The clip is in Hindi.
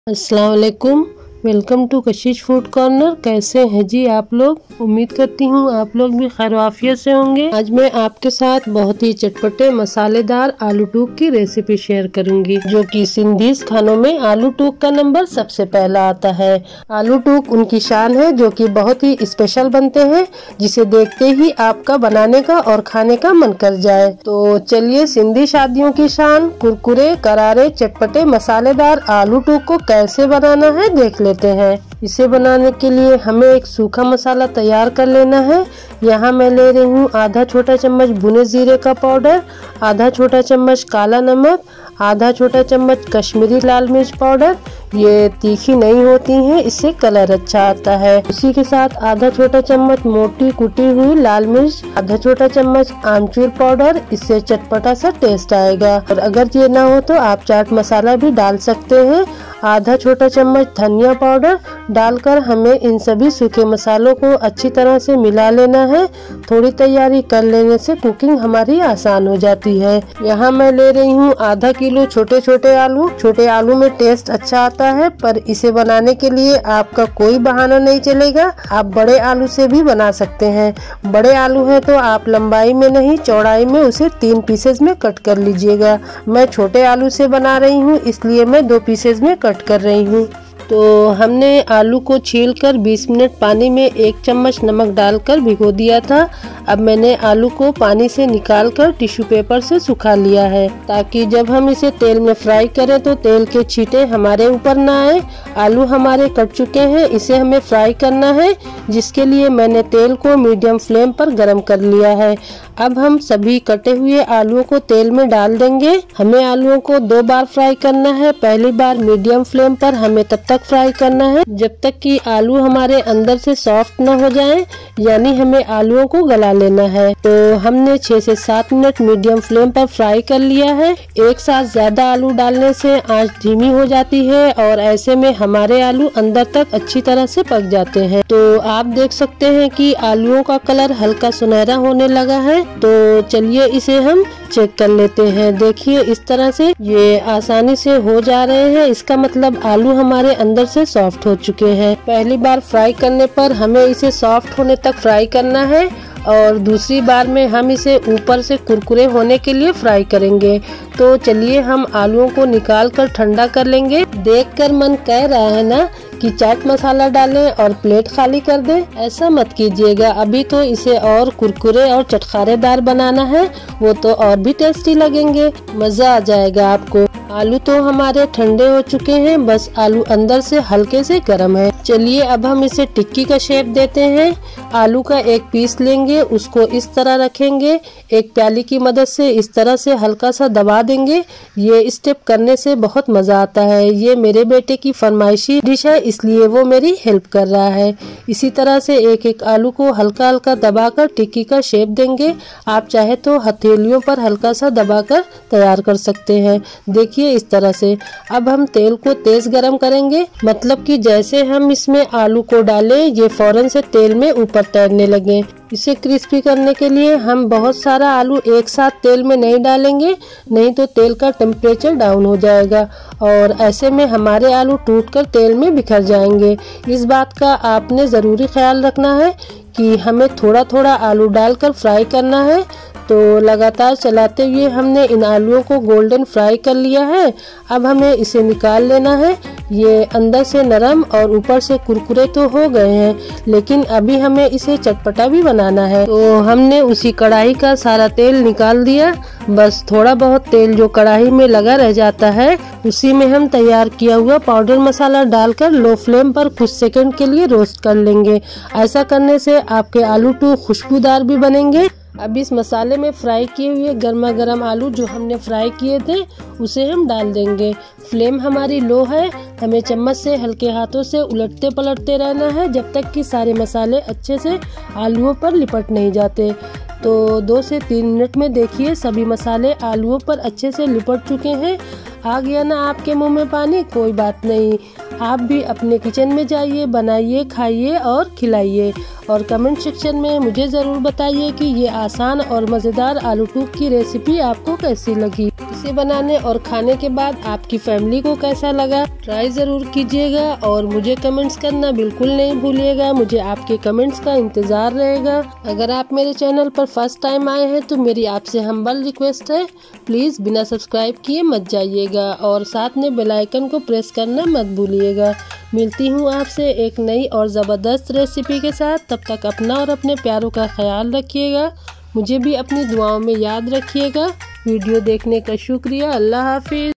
अस्सलाम वालेकुम। Welcome to Kashish food corner. कैसे हैं जी आप लोग? उम्मीद करती हूँ आप लोग भी खैर आफियत से होंगे। आज मैं आपके साथ बहुत ही चटपटे मसालेदार आलू टूक की रेसिपी शेयर करूंगी, जो कि सिंधीज खानों में आलू टूक का नंबर सबसे पहला आता है। आलू टूक उनकी शान है जो कि बहुत ही स्पेशल बनते हैं, जिसे देखते ही आपका बनाने का और खाने का मन कर जाए। तो चलिए सिंधी शादियों की शान कुरकुरे करारे चटपटे मसालेदार आलू टूक को कैसे बनाना है देख लेते हैं। इसे बनाने के लिए हमें एक सूखा मसाला तैयार कर लेना है। यहाँ मैं ले रही हूँ आधा छोटा चम्मच भुने जीरे का पाउडर, आधा छोटा चम्मच काला नमक, आधा छोटा चम्मच कश्मीरी लाल मिर्च पाउडर। ये तीखी नहीं होती हैं, इससे कलर अच्छा आता है। उसी के साथ आधा छोटा चम्मच मोटी कुटी हुई लाल मिर्च, आधा छोटा चम्मच आमचूर पाउडर, इससे चटपटा सा टेस्ट आएगा। और अगर ये ना हो तो आप चाट मसाला भी डाल सकते हैं। आधा छोटा चम्मच धनिया पाउडर डालकर हमें इन सभी सूखे मसालों को अच्छी तरह से मिला लेना है। थोड़ी तैयारी कर लेने से कुकिंग हमारी आसान हो जाती है। यहाँ मैं ले रही हूँ आधा किलो छोटे छोटे आलू। छोटे आलू में टेस्ट अच्छा आता है, पर इसे बनाने के लिए आपका कोई बहाना नहीं चलेगा। आप बड़े आलू से भी बना सकते हैं। बड़े आलू है तो आप लंबाई में नहीं चौड़ाई में उसे 3 पीसेज में कट कर लीजिएगा। मैं छोटे आलू से बना रही हूँ, इसलिए मैं 2 पीसेज में कट कर रही हूँ। तो हमने आलू को छीलकर 20 मिनट पानी में 1 चम्मच नमक डालकर भिगो दिया था। अब मैंने आलू को पानी से निकालकर टिश्यू पेपर से सुखा लिया है, ताकि जब हम इसे तेल में फ्राई करें तो तेल के छींटे हमारे ऊपर ना आए। आलू हमारे कट चुके हैं, इसे हमें फ्राई करना है, जिसके लिए मैंने तेल को मीडियम फ्लेम पर गर्म कर लिया है। अब हम सभी कटे हुए आलूओं को तेल में डाल देंगे। हमें आलूओं को 2 बार फ्राई करना है। पहली बार मीडियम फ्लेम पर हमें तब तक फ्राई करना है जब तक कि आलू हमारे अंदर से सॉफ्ट न हो जाए, यानी हमें आलूओं को गला लेना है। तो हमने 6 से 7 मिनट मीडियम फ्लेम पर फ्राई कर लिया है। एक साथ ज्यादा आलू डालने से आंच धीमी हो जाती है और ऐसे में हमारे आलू अंदर तक अच्छी तरह से पक जाते हैं। तो आप देख सकते हैं कि आलूओं का कलर हल्का सुनहरा होने लगा है। तो चलिए इसे हम चेक कर लेते हैं। देखिए इस तरह से ये आसानी से हो जा रहे हैं, इसका मतलब आलू हमारे अंदर से सॉफ्ट हो चुके हैं। पहली बार फ्राई करने पर हमें इसे सॉफ्ट होने तक फ्राई करना है और दूसरी बार में हम इसे ऊपर से कुरकुरे होने के लिए फ्राई करेंगे। तो चलिए हम आलूओं को निकाल कर ठंडा कर लेंगे। देखकर मन कह रहा है ना कि चाट मसाला डालें और प्लेट खाली कर दें। ऐसा मत कीजिएगा, अभी तो इसे और कुरकुरे और चटखारेदार बनाना है, वो तो और भी टेस्टी लगेंगे, मजा आ जाएगा आपको। आलू तो हमारे ठंडे हो चुके हैं, बस आलू अंदर से हल्के से गर्म है। चलिए अब हम इसे टिक्की का शेप देते हैं। आलू का एक पीस लेंगे, उसको इस तरह रखेंगे, एक प्याली की मदद से इस तरह से हल्का सा दबा देंगे। ये स्टेप करने से बहुत मजा आता है। ये मेरे बेटे की फरमाइशी डिश है, इसलिए वो मेरी हेल्प कर रहा है। इसी तरह से एक एक आलू को हल्का हल्का दबाकर टिक्की का शेप देंगे। आप चाहे तो हथेलियों पर हल्का सा दबाकर तैयार कर सकते हैं। देखिए इस तरह से। अब हम तेल को तेज गरम करेंगे, मतलब कि जैसे हम इसमें आलू को डालें ये फौरन से तेल में ऊपर तैरने लगे। इसे क्रिस्पी करने के लिए हम बहुत सारा आलू एक साथ तेल में नहीं डालेंगे, नहीं तो तेल का टेम्परेचर डाउन हो जाएगा और ऐसे में हमारे आलू टूटकर तेल में बिखर जाएंगे। इस बात का आपने ज़रूरी ख्याल रखना है कि हमें थोड़ा थोड़ा आलू डालकर फ्राई करना है। तो लगातार चलाते हुए हमने इन आलूओं को गोल्डन फ्राई कर लिया है। अब हमें इसे निकाल लेना है। ये अंदर से नरम और ऊपर से कुरकुरे तो हो गए हैं, लेकिन अभी हमें इसे चटपटा भी बनाना है। तो हमने उसी कढ़ाई का सारा तेल निकाल दिया। बस थोड़ा बहुत तेल जो कढ़ाई में लगा रह जाता है, उसी में हम तैयार किया हुआ पाउडर मसाला डालकर लो फ्लेम पर कुछ सेकंड के लिए रोस्ट कर लेंगे। ऐसा करने से आपके आलू टूक खुशबूदार भी बनेंगे। अब इस मसाले में फ्राई किए हुए गर्मा गर्म आलू जो हमने फ्राई किए थे उसे हम डाल देंगे। फ्लेम हमारी लो है, हमें चम्मच से हल्के हाथों से उलटते पलटते रहना है जब तक कि सारे मसाले अच्छे से आलूओं पर लिपट नहीं जाते। तो 2 से 3 मिनट में देखिए सभी मसाले आलूओं पर अच्छे से लिपट चुके हैं। आ गया ना आपके मुंह में पानी? कोई बात नहीं, आप भी अपने किचन में जाइए, बनाइए, खाइए और खिलाइए। और कमेंट सेक्शन में मुझे ज़रूर बताइए कि ये आसान और मज़ेदार आलू टूक की रेसिपी आपको कैसी लगी। इसे बनाने और खाने के बाद आपकी फैमिली को कैसा लगा ट्राई ज़रूर कीजिएगा और मुझे कमेंट्स करना बिल्कुल नहीं भूलिएगा। मुझे आपके कमेंट्स का इंतज़ार रहेगा। अगर आप मेरे चैनल पर फर्स्ट टाइम आए हैं तो मेरी आपसे हम्बल रिक्वेस्ट है, प्लीज़ बिना सब्सक्राइब किए मत जाइएगा और साथ में बेल आइकन को प्रेस करना मत भूलिएगा। मिलती हूँ आपसे एक नई और ज़बरदस्त रेसिपी के साथ। तब तक अपना और अपने प्यारों का ख्याल रखिएगा। मुझे भी अपनी दुआओं में याद रखिएगा। वीडियो देखने का शुक्रिया। अल्लाह हाफिज़।